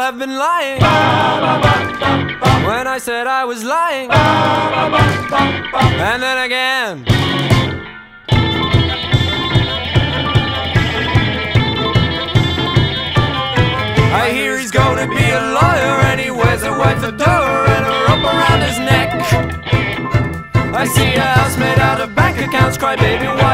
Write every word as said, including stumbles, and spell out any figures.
have been lying when I said I was lying. And then again, I hear he's gonna be a lawyer, and he wears a white fedora and a rope around his neck. I see a house made out of bank accounts, cry baby, why